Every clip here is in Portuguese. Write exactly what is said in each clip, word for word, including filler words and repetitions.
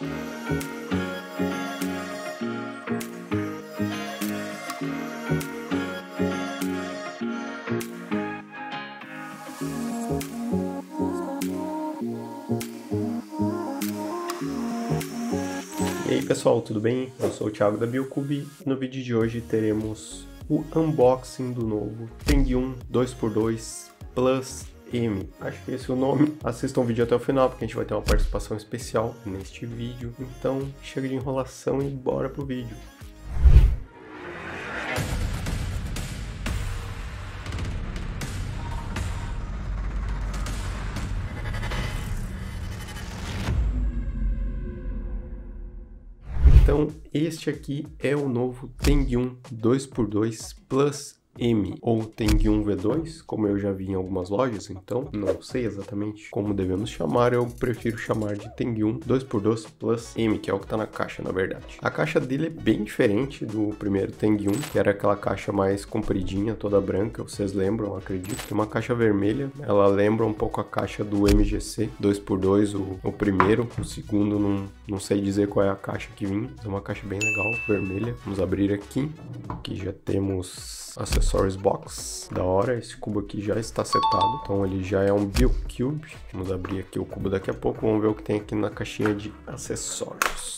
E aí pessoal, tudo bem? Eu sou o Thiago da Biocube e no vídeo de hoje teremos o unboxing do novo Tengyun dois por dois Plus M. Acho que esse é o nome. Assistam o vídeo até o final porque a gente vai ter uma participação especial neste vídeo. Então chega de enrolação e bora pro vídeo. Então, este aqui é o novo Tengyun dois por dois Plus M, ou Tengyun V dois, como eu já vi em algumas lojas, então não sei exatamente como devemos chamar, eu prefiro chamar de Tengyun dois por dois Plus M, que é o que está na caixa, na verdade. A caixa dele é bem diferente do primeiro Tengyun, que era aquela caixa mais compridinha, toda branca, vocês lembram, acredito. Tem uma caixa vermelha, ela lembra um pouco a caixa do M G C dois por dois, o, o primeiro, o segundo não, não sei dizer qual é a caixa que vinha, é uma caixa bem legal, vermelha. Vamos abrir aqui, aqui já temos Accessories Box, da hora, esse cubo aqui já está setado, então ele já é um Biocube. Vamos abrir aqui o cubo daqui a pouco, vamos ver o que tem aqui na caixinha de acessórios.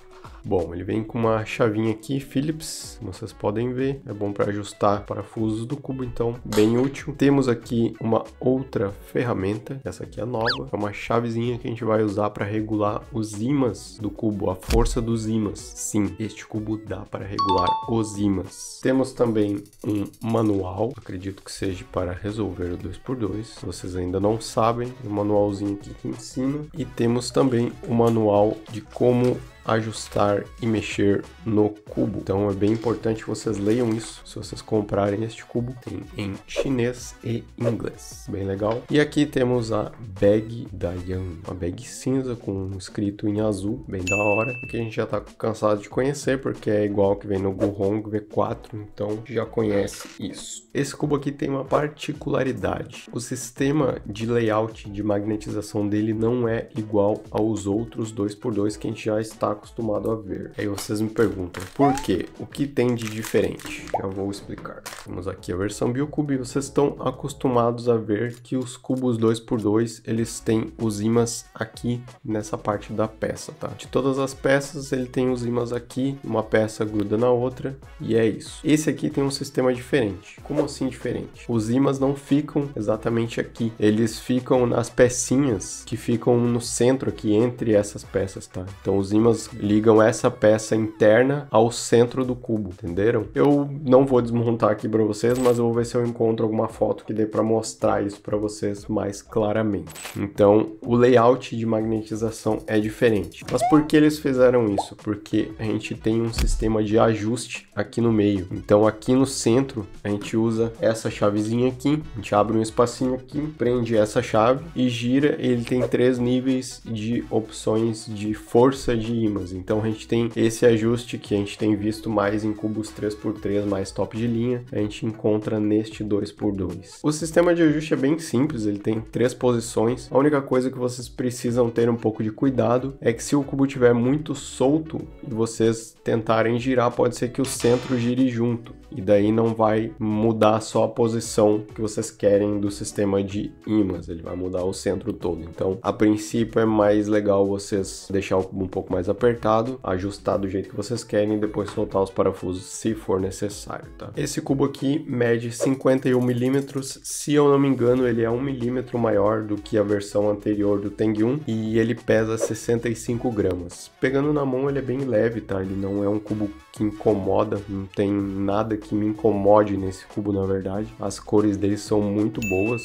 Bom, ele vem com uma chavinha aqui, Phillips, vocês podem ver, é bom para ajustar parafusos do cubo, então bem útil. Temos aqui uma outra ferramenta, essa aqui é nova, é uma chavezinha que a gente vai usar para regular os ímãs do cubo, a força dos ímãs. Sim, este cubo dá para regular os ímãs. Temos também um manual, acredito que seja para resolver o dois por dois, se vocês ainda não sabem, um manualzinho aqui que ensina. E temos também o manual de como ajustar e mexer no cubo. Então é bem importante que vocês leiam isso se vocês comprarem este cubo. Tem em chinês e inglês, bem legal. E aqui temos a bag da Yan, uma bag cinza com escrito em azul, bem da hora, que a gente já tá cansado de conhecer porque é igual que vem no Guhong V quatro, então já conhece isso. Esse cubo aqui tem uma particularidade, o sistema de layout de magnetização dele não é igual aos outros dois por dois que a gente já está acostumado a ver. Aí vocês me perguntam, por quê? O que tem de diferente? Já vou explicar. Temos aqui a versão Biocube, vocês estão acostumados a ver que os cubos dois por dois, eles têm os ímãs aqui nessa parte da peça, tá? De todas as peças, ele tem os ímãs aqui, uma peça gruda na outra, e é isso. Esse aqui tem um sistema diferente. Como assim diferente? Os ímãs não ficam exatamente aqui, eles ficam nas pecinhas que ficam no centro aqui, entre essas peças, tá? Então os ímãs ligam essa peça interna ao centro do cubo, entenderam? Eu não vou desmontar aqui para vocês, mas eu vou ver se eu encontro alguma foto que dê para mostrar isso para vocês mais claramente. Então, o layout de magnetização é diferente. Mas por que eles fizeram isso? Porque a gente tem um sistema de ajuste aqui no meio. Então, aqui no centro, a gente usa essa chavezinha aqui, a gente abre um espacinho aqui, prende essa chave e gira. Ele tem três níveis de opções de força de ímã. Então a gente tem esse ajuste que a gente tem visto mais em cubos três por três mais top de linha, a gente encontra neste dois por dois. O sistema de ajuste é bem simples, ele tem três posições. A única coisa que vocês precisam ter um pouco de cuidado é que se o cubo estiver muito solto e vocês tentarem girar, pode ser que o centro gire junto e daí não vai mudar só a posição que vocês querem do sistema de ímãs, ele vai mudar o centro todo. Então, a princípio é mais legal vocês deixar o cubo um pouco mais apertado, ajustar do jeito que vocês querem e depois soltar os parafusos se for necessário, tá? Esse cubo aqui mede cinquenta e um milímetros, se eu não me engano ele é um milímetro maior do que a versão anterior do Tengyun e ele pesa sessenta e cinco gramas. Pegando na mão ele é bem leve, tá? Ele não é um cubo que incomoda, não tem nada que me incomode nesse cubo na verdade. As cores dele são muito boas.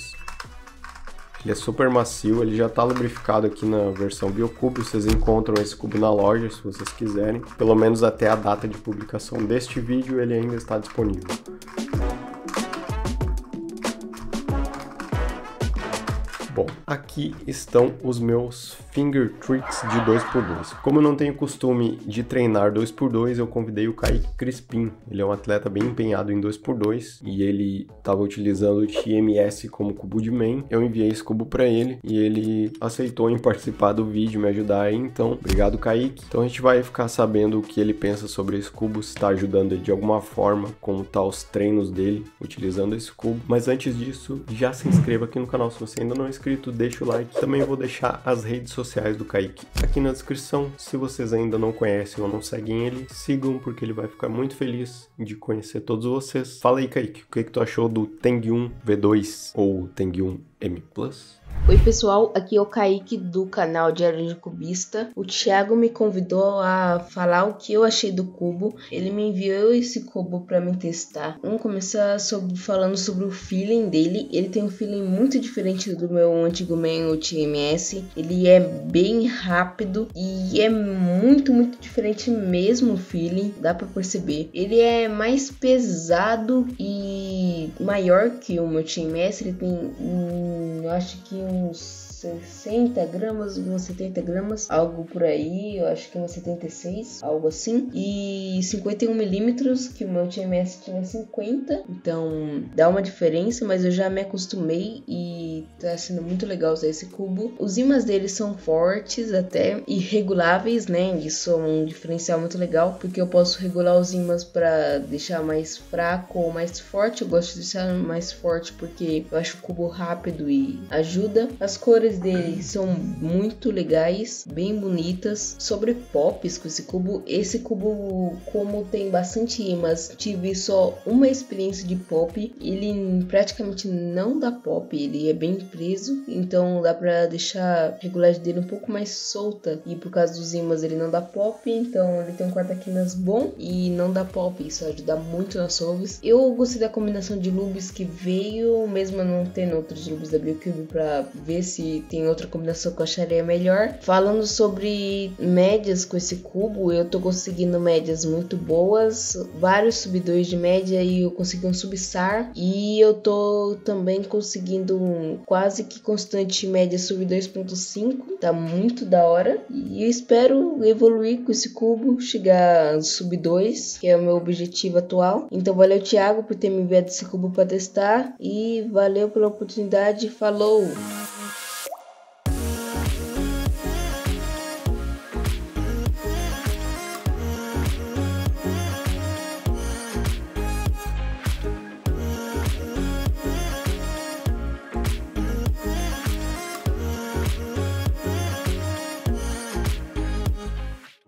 Ele é super macio, ele já está lubrificado aqui na versão Biocube, vocês encontram esse cubo na loja se vocês quiserem. Pelo menos até a data de publicação deste vídeo ele ainda está disponível. Bom, Aqui estão os meus Finger Tricks de dois por dois. Como eu não tenho costume de treinar dois por dois, eu convidei o Kaique Crispim. Ele é um atleta bem empenhado em dois por dois e ele estava utilizando o T M S como cubo de main. Eu enviei esse cubo para ele e ele aceitou em participar do vídeo, me ajudar aí. Então, obrigado, Kaique. Então a gente vai ficar sabendo o que ele pensa sobre esse cubo, se está ajudando ele de alguma forma, como tá os treinos dele utilizando esse cubo. Mas antes disso, já se inscreva aqui no canal se você ainda não é inscrito, deixa o like. Também vou deixar as redes sociais do Kaique aqui na descrição. Se vocês ainda não conhecem ou não seguem ele, sigam, porque ele vai ficar muito feliz de conhecer todos vocês. Fala aí, Kaique, o que, que tu achou do Tengyun V dois ou Tengyun M Plus? Oi pessoal, aqui é o Kaique do canal Diário de Cubista. O Thiago me convidou a falar o que eu achei do cubo. Ele me enviou esse cubo para me testar. Vamos começar sobre, falando sobre o feeling dele. Ele tem um feeling muito diferente do meu antigo main, o T M S. Ele é bem rápido e é muito, muito diferente mesmo o feeling, dá para perceber. Ele é mais pesado e maior que o meu T M S. Ele tem, hum, eu acho que uns sessenta gramas, umas setenta gramas, algo por aí, eu acho que umas setenta e seis, algo assim, e cinquenta e um milímetros, que o meu T M S tinha cinquenta, então dá uma diferença, mas eu já me acostumei e tá sendo muito legal usar esse cubo. Os ímãs dele são fortes até e reguláveis, né? Isso é um diferencial muito legal, porque eu posso regular os ímãs para deixar mais fraco ou mais forte. Eu gosto de deixar mais forte porque eu acho o cubo rápido e ajuda. As cores dele são muito legais, bem bonitas. Sobre pops com esse cubo, esse cubo, como tem bastante ímãs, tive só uma experiência de pop. Ele praticamente não dá pop, ele é bem preso, então dá pra deixar a regulagem dele um pouco mais solta, e por causa dos ímãs ele não dá pop, então ele tem um corta-quinas bom e não dá pop, isso ajuda muito nas solves. Eu gostei da combinação de lubes que veio, mesmo não tendo outros lubes da BioCube, pra ver se tem outra combinação que eu acharia melhor. Falando sobre médias com esse cubo, eu tô conseguindo médias muito boas, vários sub dois de média, e eu consegui um sub S A R, e eu tô também conseguindo um quase que constante média sub dois ponto cinco, tá muito da hora, e eu espero evoluir com esse cubo, chegar sub dois, que é o meu objetivo atual. Então valeu, Thiago, por ter me enviado esse cubo para testar, e valeu pela oportunidade. Falou!